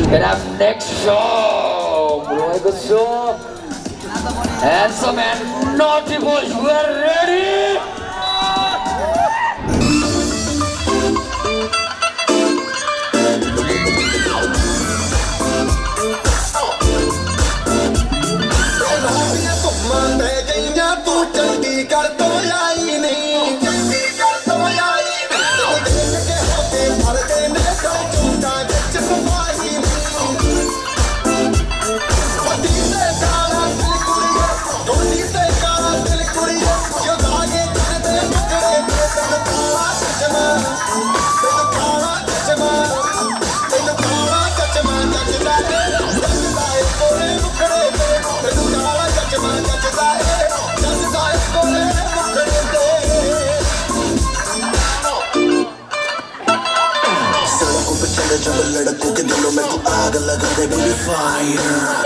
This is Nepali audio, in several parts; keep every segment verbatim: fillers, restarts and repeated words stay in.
Can have next show. Mulai show. Handsome and naughty boys, we are ready. जब लड़कों के दिलों में तू आग लगा दे baby fire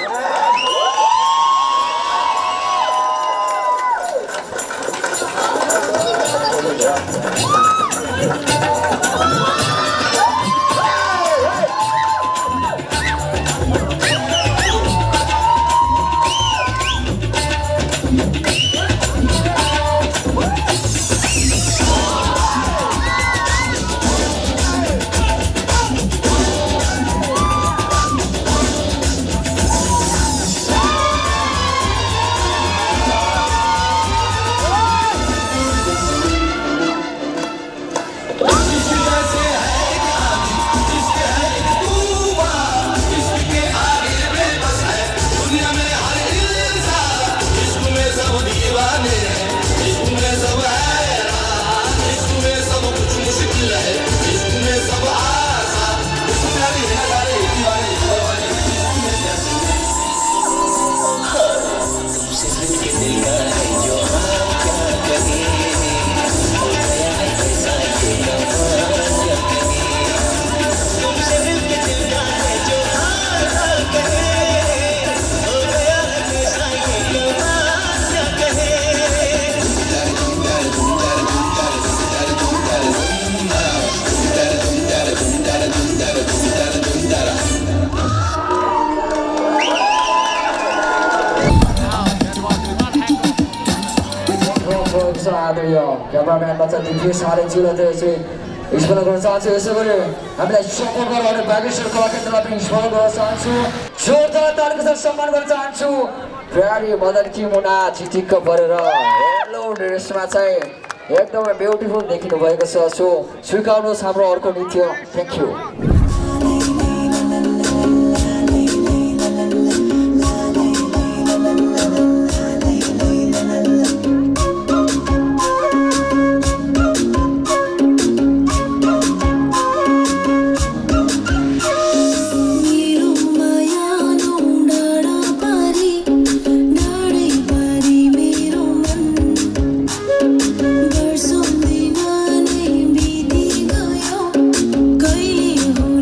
Cameraman baca Dipesh hari jilat itu, ismail गर्न चाहन्छु यसै गरी हामीलाई सपोर्ट गर्नु बागेश्वर कला केन्द्रलाई पनि स्मरण गर्न चाहन्छु जोरदार तालीको साथ सम्मान गर्न चाहन्छु प्यारी मदन की मुना चिटिक्क परेर हेलो ड्रेसमा चाहिँ एकदमै ब्युटिफुल देखिनु भएको छ सो स्वीकार्नुहोस् हाम्रो अर्को नृत्य थ्यांक यू कहिले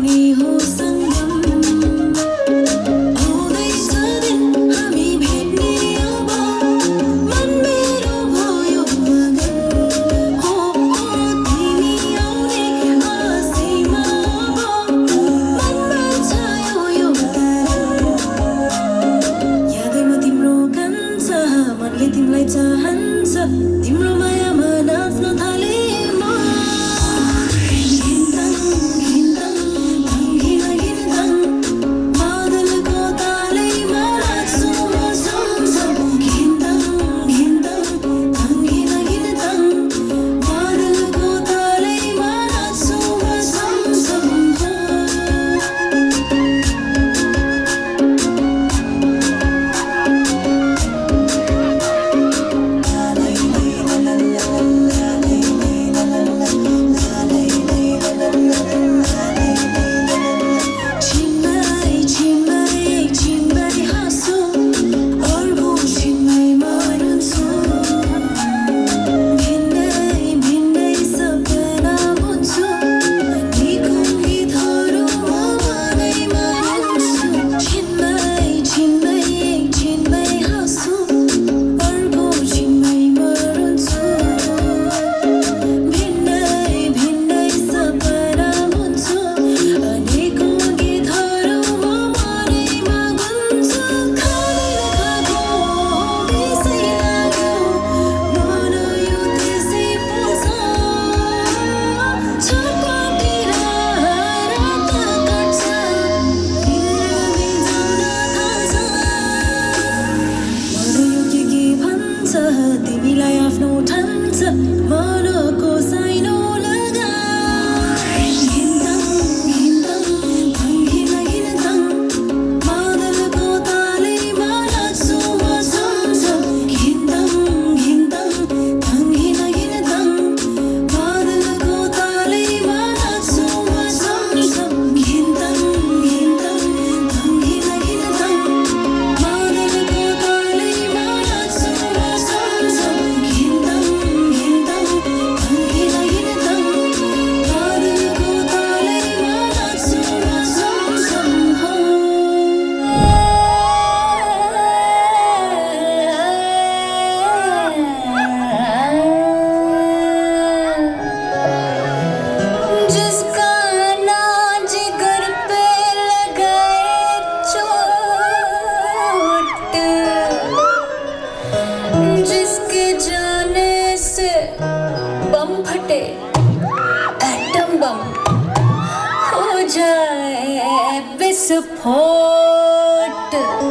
बम हो जाए विस्फोट,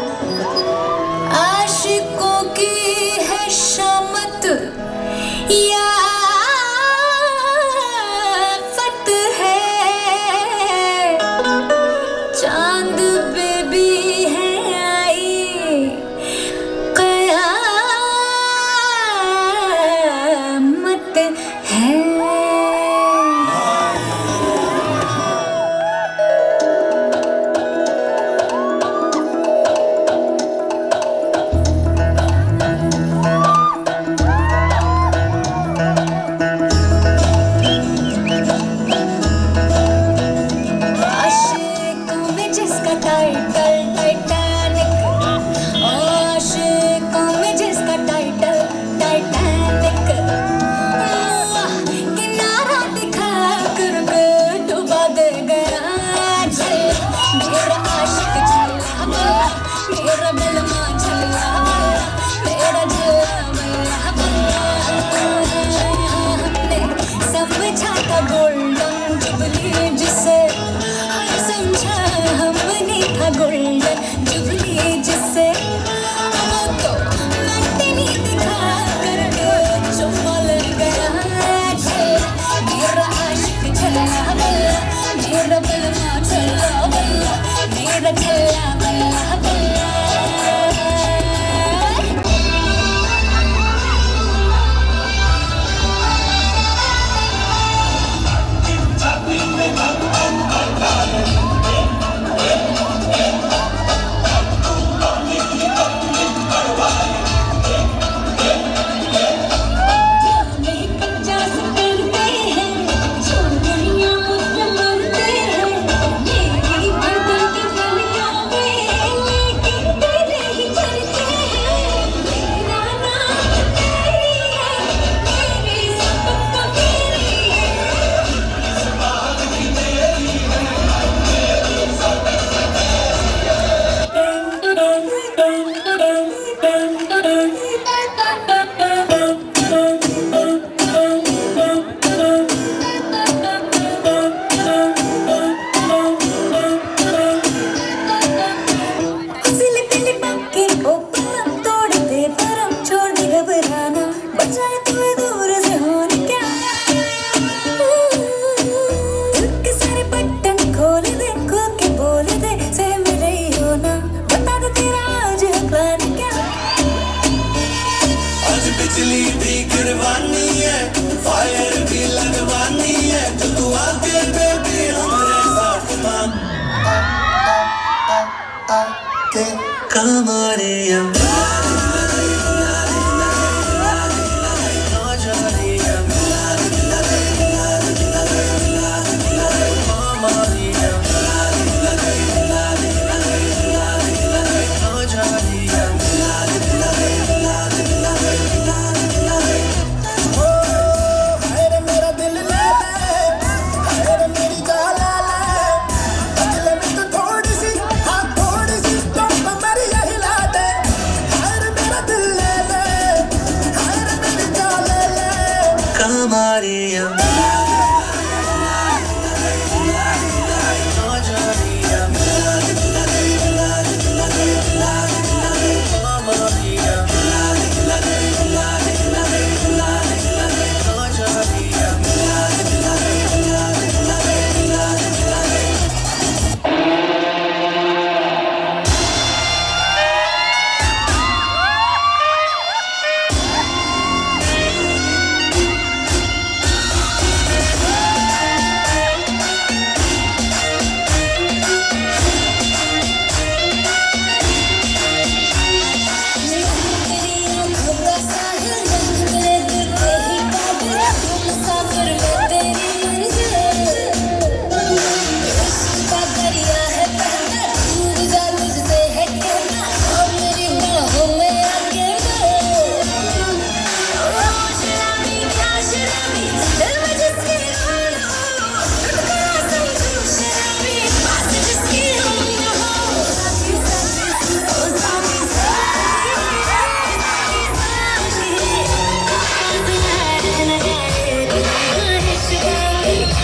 आशिकों की है शामत या फत है, चांद पे भी है आई कयामत है।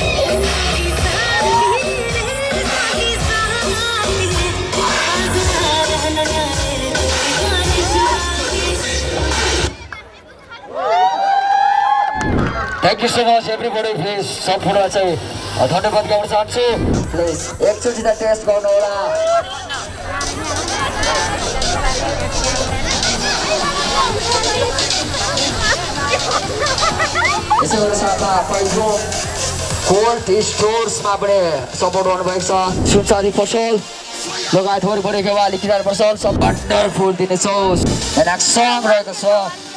Thank you so much everybody, please सम्पूर्ण चाहिँ धन्यवाद गर्न चाहन्छु। प्लिज एकचोटि त टेस्ट गर्नु होला। यसै गरी साथमा पहिलो कोल्ड स्टोर्समा पनि सपोर्ट गर्नुभएको छ। सुनचाँदी पसल लगायत वरिपरि केवा लिखिरहनु पर्छ। सब वन्डरफुल दिनेछौँ। नेक्स्ट सङ रहेको छ।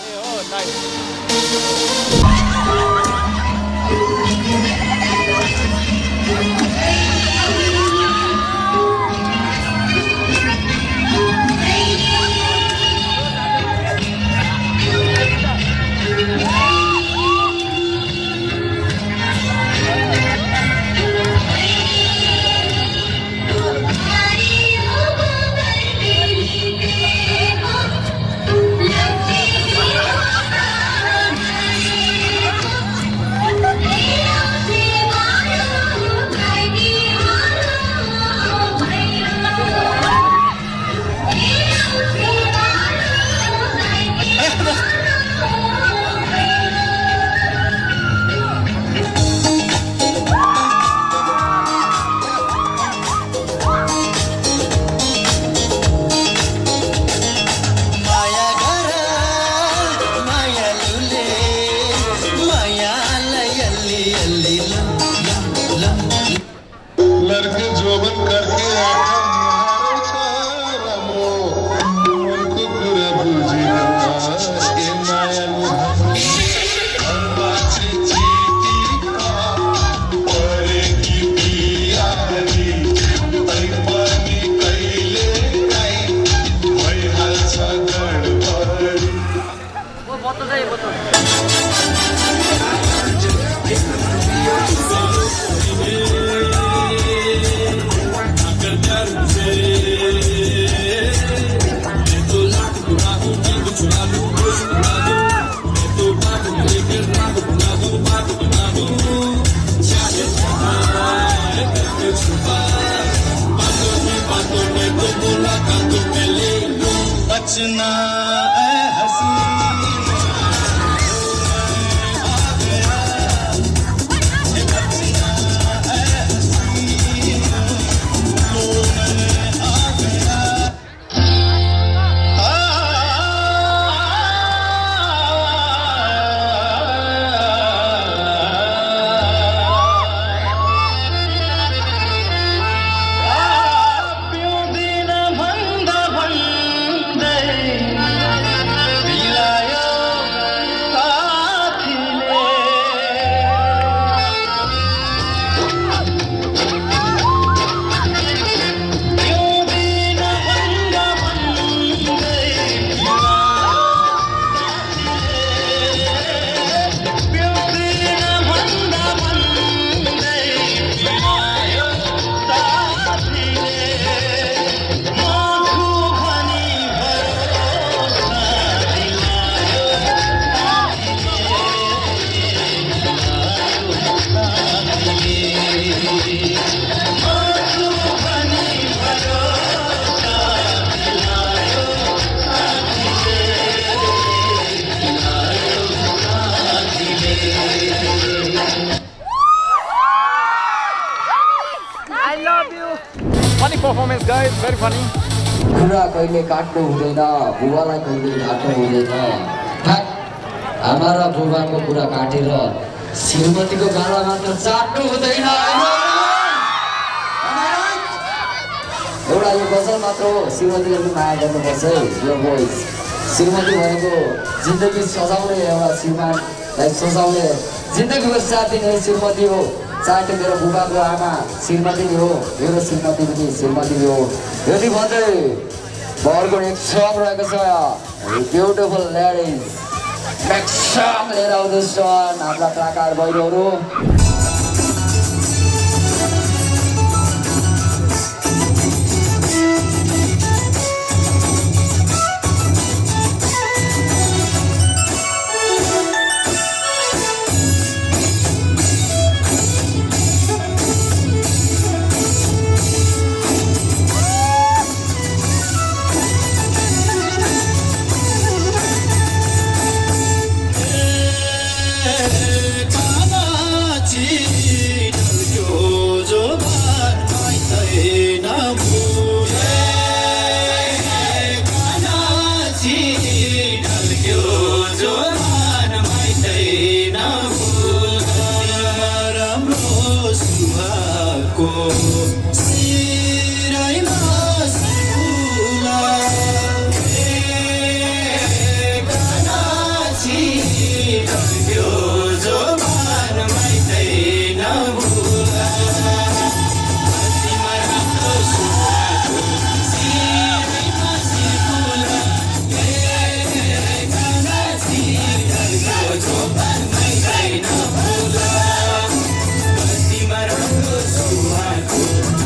Performance guys, very funny. कुरा कहिले काट्नु हुँदैन, बुबालाई कहिले काट्नु हुँदैन। हमारा बुबाको कुरा काटेर श्रीमतीको गाला मात्र चाट्नु हुँदैन। एउटा यो गजल मात्र हो, श्रीमतीले पनि माया गर्नुपर्छ है यो बोइज। श्रीमती भनेको जिन्दगी सजाउने एउटा श्रीमानलाई सजाउने जिन्दगीको साथ दिने श्रीमती हो। चाहे मेरो बुबाको आमा श्रीमती नै हो, मेरो श्रीमती पनि श्रीमती नै हो। यदि भन्दै बरको एक सङ रहेको छ, ब्युटिफुल लेडिज नेक्स्ट सङ लिएर आउँदैछन् हाम्रा कलाकार बहिनीहरू। सुहाको सिराइमा सिपुला गानाची त्यो जो मान माइतै नभुला तिम्रो राम्रो सुहाको सिराइमा सिपुला गानाची त्यो जो मान माइतै नभुला तिम्रो राम्रो सुहाको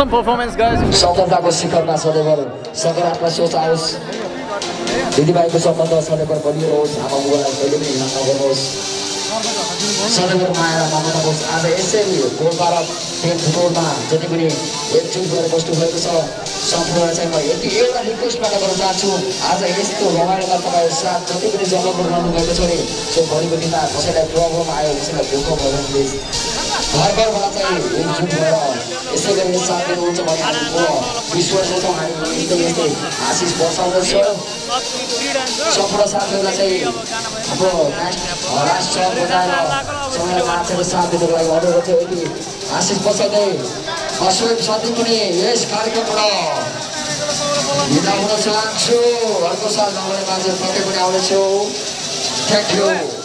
awesome performance, guys. सफलताको शिखरमा सदैव सकारात्मक सोच आओस् दिदीभाइको सम्बन्ध सदैव बलियो रहोस् आमा बुबालाई कहिले पनि हिँड्न नगर्नुहोस् सदैव माया र ममता होस् आज यसरी गोलपारा पेट फुटबलमा जति पनि एकजुट भएर बस्नु भएको छ सम्पूर्ण चाहिँ म यति एउटा रिक्वेस्ट मात्र गर्न चाहन्छु आज यस्तो रमाइलो तपाईँ साथ जति पनि जन्मग्रहण गर्नुभएको छ नि सो भोलिको दिनमा कसैलाई प्रब्लम आयो कसैलाई दुःख भयो भने प्लिज घर घरबाट चाहिँ एकजुट भएर यसै गरी साथ दिनुहुन्छ भने हामीको विश्वास छ हामी यस्तै यस्तै आशिष बसाउँदछौँ सम्पूर्ण साथीहरूलाई चाहिँ हाम्रो राष्ट्र बजाएर सँगै नाचेर साथ दिनुको लागि अनुरोध छ यति आशिष बसाउँदै अशोक साथी पनि यस कार्यक्रमबाट बिदा हुन चाहन्छु अर्को साल नआउने मान्छे पक्कै पनि आउनेछु थ्याङ्क यू